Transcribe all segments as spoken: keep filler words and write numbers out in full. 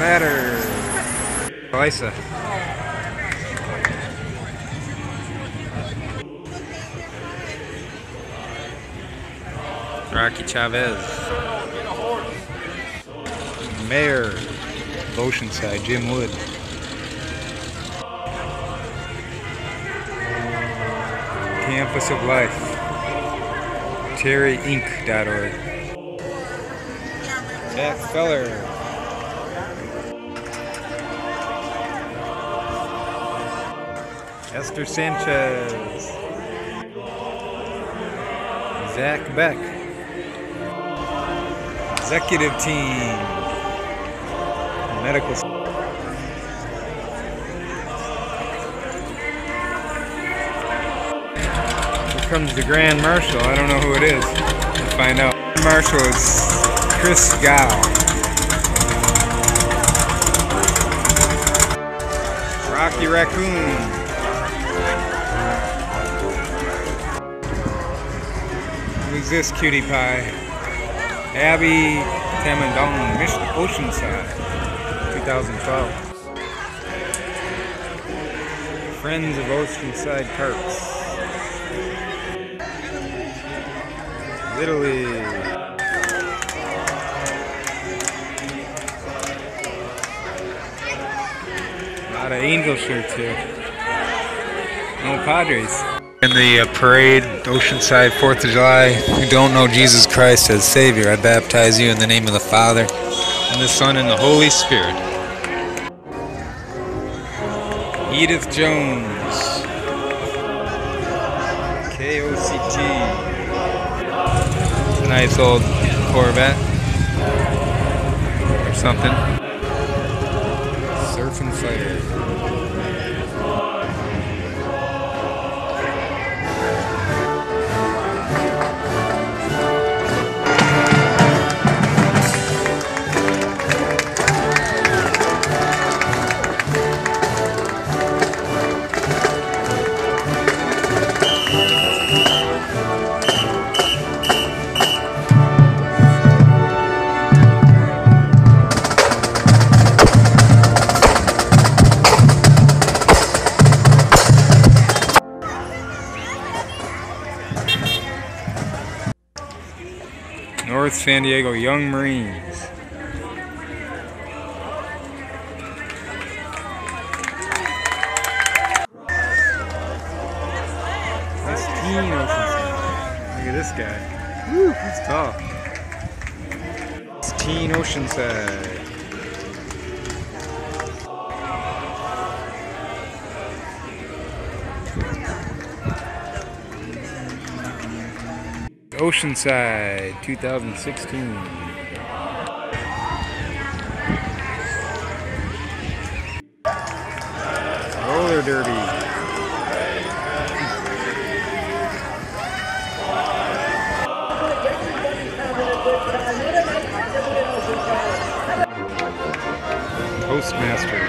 matter? Lisa. Rocky Chavez. Mayor of Oceanside, Jim Wood. Campus of Life, terry inc dot org. Jack Feller. Esther Sanchez. Zach Beck. Executive team. Medical. Here comes the Grand Marshal. I don't know who it is. We'll find out. Marshal is Chris Gow. Rocky Raccoon. Who's this cutie pie? Abby Tamandong, Michigan, Oceanside, twenty twelve. Friends of Oceanside Parks. Italy. A lot of Angel shirts here. No Padres. In the uh, parade, Oceanside, fourth of July, who don't know Jesus Christ as Savior, I baptize you in the name of the Father, and the Son, and the Holy Spirit. Edith Jones. K O C T. Nice old Corvette. Or something. Surf and Fire. North San Diego Young Marines. That's Teen Oceanside. Look at this guy. Woo, he's tall. It's Teen Oceanside. Oceanside, two thousand sixteen. Roller derby. Toastmasters.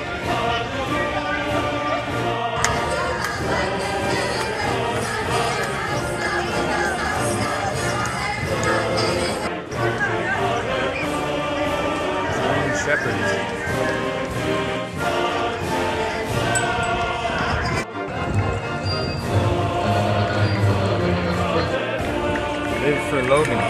Shepherds. Live for Logan.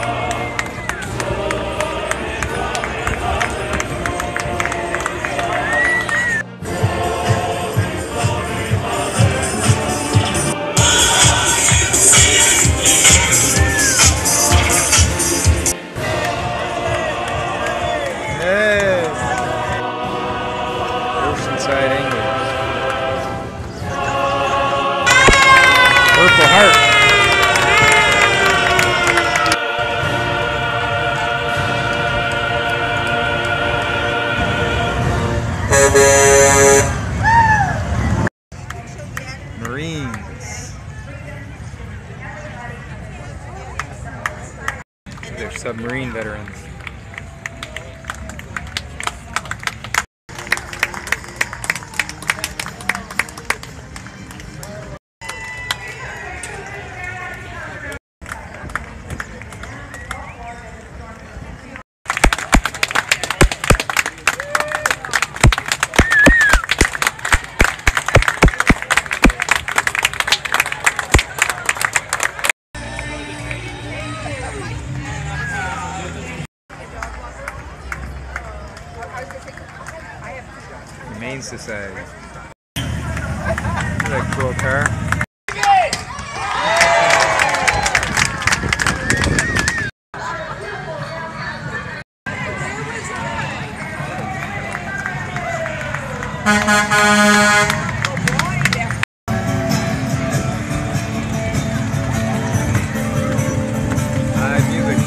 Purple Heart. Marines. They're submarine veterans. Humane Society. Look at that cool car. Live music.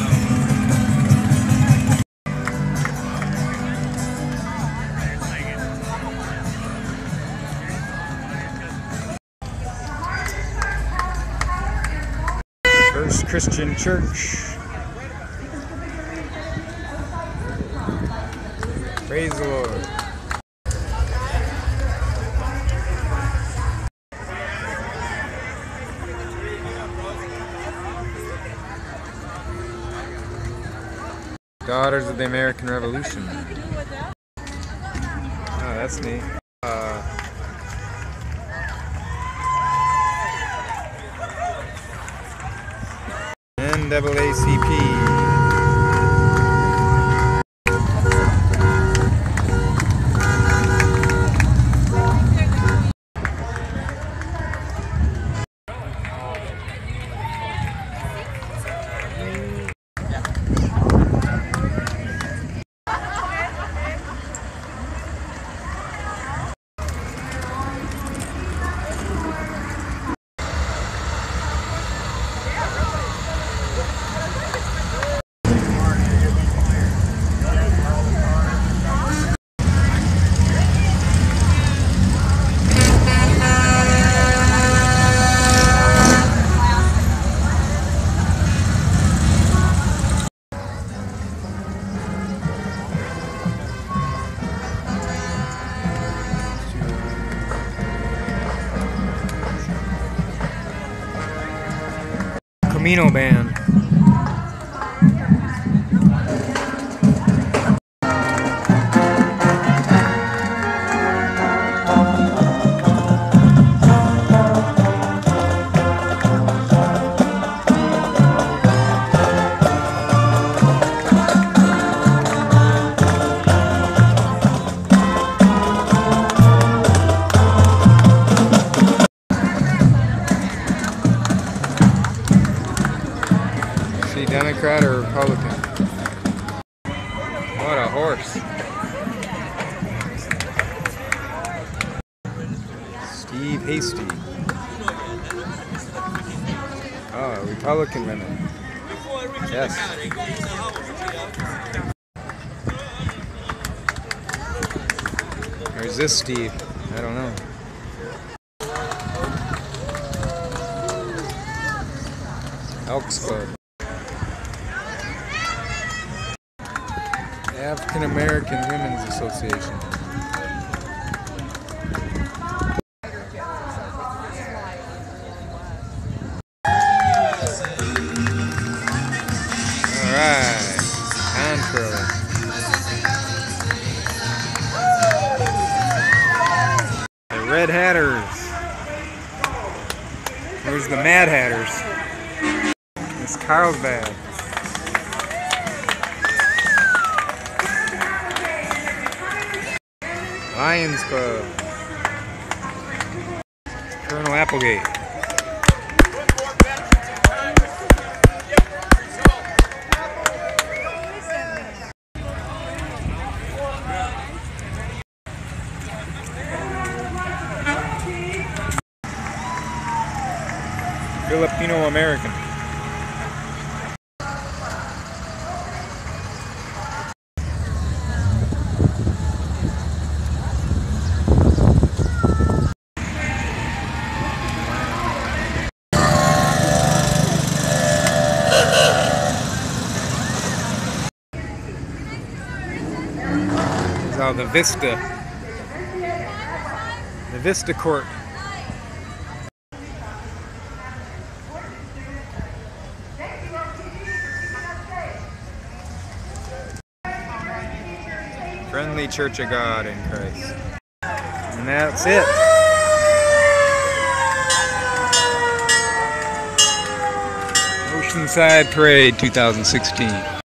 First Christian Church. Praise the Lord. Daughters of the American Revolution. Oh, that's neat. Uh, N double A C P. Camino Band. Democrat or Republican? What a horse. Steve Hasty. Oh, Republican women. Yes. Or is this Steve? I don't know. Elks Club. African American Women's Association. Alright, Contra. The Red Hatters. There's the Mad Hatters. It's Carlsbad. Lions Club. Colonel Applegate. Filipino American. Oh, the Vista. The Vista Court. Friendly Church of God in Christ. And that's it. Oceanside Parade two thousand sixteen.